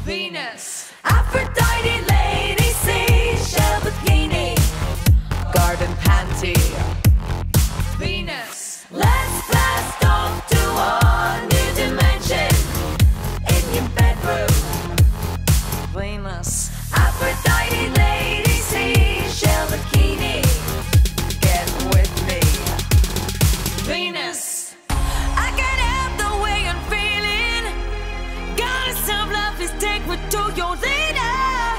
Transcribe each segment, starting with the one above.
Venus, Aphrodite, Lady Seashell Bikini, Garden Panty. Venus, let's blast off to a new dimension in your bedroom. Venus, Aphrodite, Lady Seashell Bikini, get with me. Venus, I can't help the way I'm feeling. Goddess of love, please take me to your leader.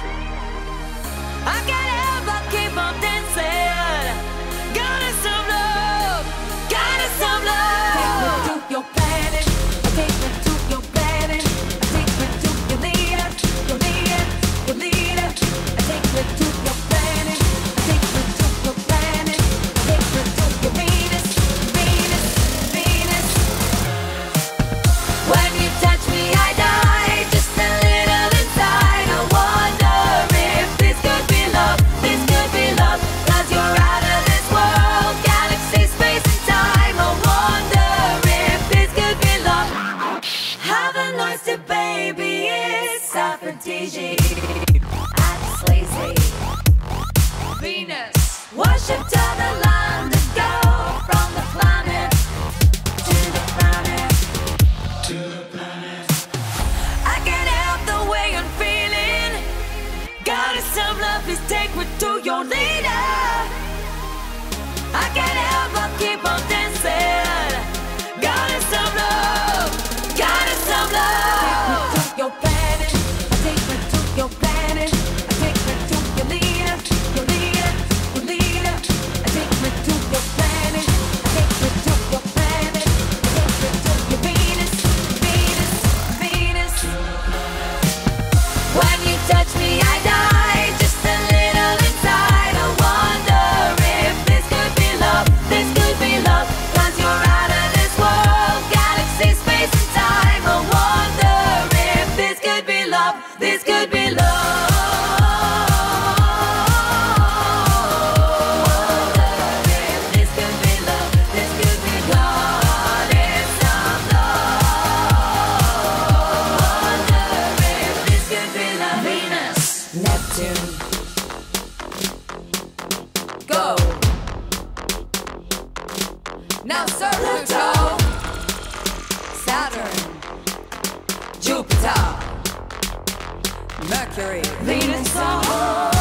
I can't help but keep on dancing. Goddess of love, goddess of love. Take me to your planet, take me to your planet, take me to your leader, your leader, your leader. Take me to your planet, take me to your planet, take me to your Venus, Venus, Venus. When you touch me, I die just a little inside. I wonder if this could be love, this could be love. 'Cause you're out of this world, galaxy, space and time. I wonder if this could be love. Have a nice day, baby, it's Aphrodite. I'm sleazy. Venus, worship to the land and go from the planet to the planet. I can't help the way I'm feeling. Goddess of love, please take me to your leader. I can't help but keep on dancing. Goddess of love, goddess of love. Take me to your planet, take me to your planet, take me to your leader, your leader, your leader. Take me to your planet, take me to your planet, take me to your Venus, Venus, Venus. When you touch me, I die just a little inside. I wonder if this could be love, this could be love. 'Cause you're out of this world, galaxy, space and time. I wonder if this could be love, this could be love. Wonder if this could be love, this could be goddess of love. Wonder if this could be love. Venus, Neptune, go. Now Pluto, Saturn, Jupiter, Mercury, Venus,